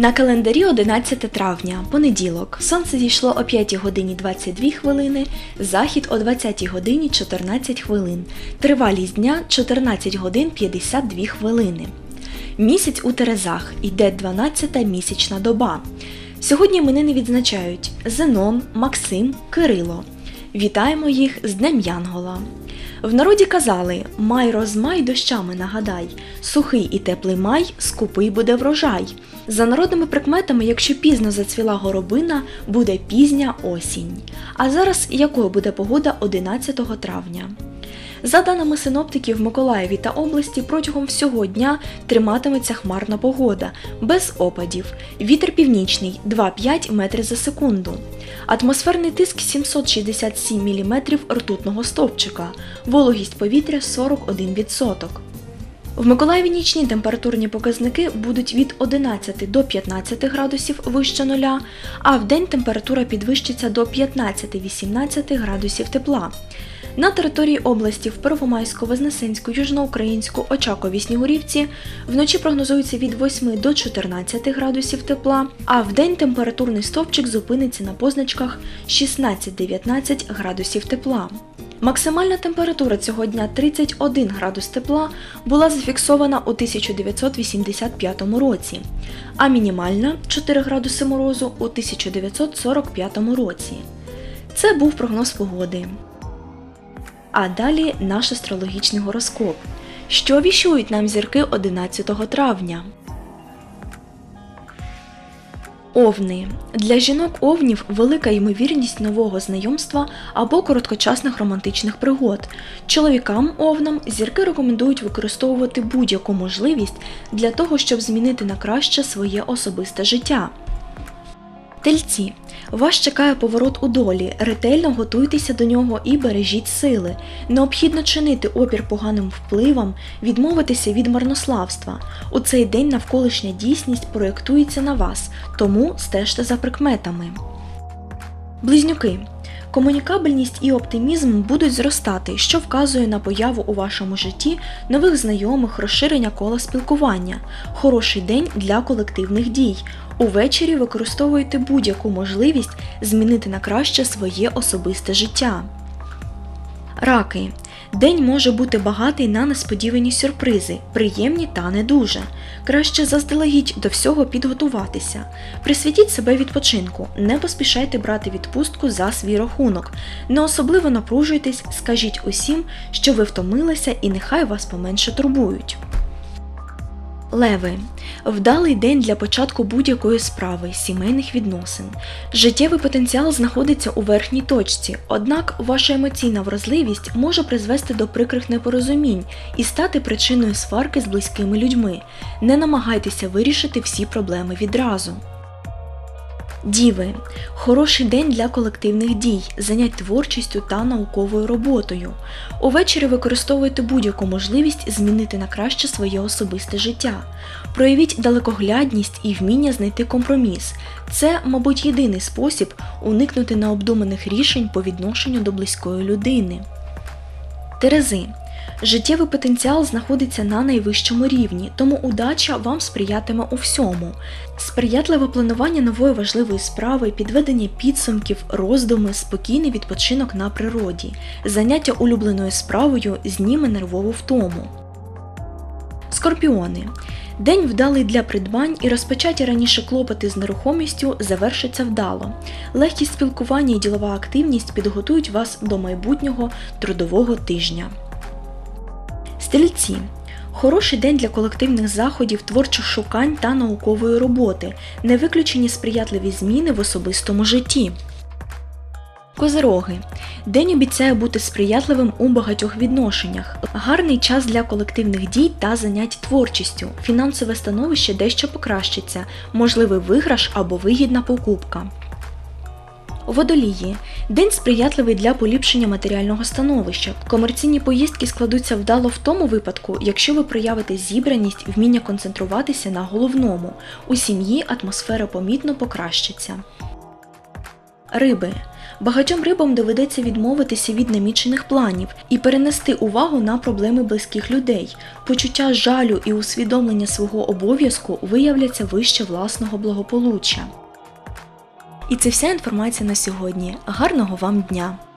На календарі 11 травня, понеділок. Сонце зійшло о 5 годині 22 хвилини, захід о 20 годині 14 хвилин. Тривалість дня 14 годин 52 хвилини. Місяць у Терезах, йде 12-та місячна доба. Сьогодні іменини відзначають Зенон, Максим, Кирило. Вітаємо їх з Днем Янгола. В народі казали: «Май розмай дощами нагадай, сухий і теплий май, скупий буде врожай». За народними прикметами, якщо пізно зацвіла горобина, буде пізня осінь. А зараз якою буде погода 11 травня? За даними синоптиків, в Миколаєві та області протягом всього дня триматиметься хмарна погода, без опадів. Вітер північний – 2,5 метри за секунду. Атмосферний тиск – 767 мм ртутного стовпчика. Вологість повітря – 41%. В Миколаєві нічні температурні показники будуть від 11 до 15 градусів вище нуля, а вдень температура підвищиться до 15-18 градусів тепла. На території області в Первомайську, Вознесенську, Южноукраїнську, Очакові, Снігурівці вночі прогнозується від 8 до 14 градусів тепла, а вдень температурний стовпчик зупиниться на позначках 16-19 градусів тепла. Максимальна температура цього дня 31 градус тепла була зафіксована у 1985 році, а мінімальна 4 градуси морозу у 1945 році. Це був прогноз погоди. А далі наш астрологічний гороскоп. Що віщують нам зірки 11 травня? Овни. Для жінок-овнів велика ймовірність нового знайомства або короткочасних романтичних пригод. Чоловікам-овнам зірки рекомендують використовувати будь-яку можливість для того, щоб змінити на краще своє особисте життя. Тельці. Вас чекає поворот у долі, ретельно готуйтеся до нього і бережіть сили. Необхідно чинити опір поганим впливам, відмовитися від марнославства. У цей день навколишня дійсність проєктується на вас, тому стежте за прикметами. Близнюки. Комунікабельність і оптимізм будуть зростати, що вказує на появу у вашому житті нових знайомих, розширення кола спілкування. Хороший день для колективних дій. Увечері використовуйте будь-яку можливість змінити на краще своє особисте життя. Раки. День може бути багатий на несподівані сюрпризи, приємні та не дуже. Краще заздалегідь до всього підготуватися. Присвятіть себе відпочинку, не поспішайте брати відпустку за свій рахунок. Не особливо напружуйтесь, скажіть усім, що ви втомилися і нехай вас поменше турбують. Леви. Вдалий день для початку будь-якої справи, сімейних відносин. Життєвий потенціал знаходиться у верхній точці, однак ваша емоційна вразливість може призвести до прикрих непорозумінь і стати причиною сварки з близькими людьми. Не намагайтеся вирішити всі проблеми відразу. Діви. Хороший день для колективних дій, занять творчістю та науковою роботою. Увечері використовуйте будь-яку можливість змінити на краще своє особисте життя. Проявіть далекоглядність і вміння знайти компроміс. Це, мабуть, єдиний спосіб уникнути необдуманих рішень по відношенню до близької людини. Терези. Життєвий потенціал знаходиться на найвищому рівні, тому удача вам сприятиме у всьому. Сприятливе планування нової важливої справи, підведення підсумків, роздуми, спокійний відпочинок на природі. Заняття улюбленою справою зніме нервову втому. Скорпіони. День вдалий для придбань і розпочаті раніше клопоти з нерухомістю завершаться вдало. Легкість спілкування і ділова активність підготують вас до майбутнього трудового тижня. Стрільці. Хороший день для колективних заходів, творчих шукань та наукової роботи. Не виключені сприятливі зміни в особистому житті. Козироги. День обіцяє бути сприятливим у багатьох відношеннях. Гарний час для колективних дій та занять творчістю. Фінансове становище дещо покращиться, можливий виграш або вигідна покупка. Водолії. День сприятливий для поліпшення матеріального становища. Комерційні поїздки складуться вдало в тому випадку, якщо ви проявите зібраність, вміння концентруватися на головному. У сім'ї атмосфера помітно покращиться. Риби. Багатьом рибам доведеться відмовитися від намічених планів і перенести увагу на проблеми близьких людей. Почуття жалю і усвідомлення свого обов'язку виявляться вище власного благополуччя. І це вся інформація на сьогодні. Гарного вам дня!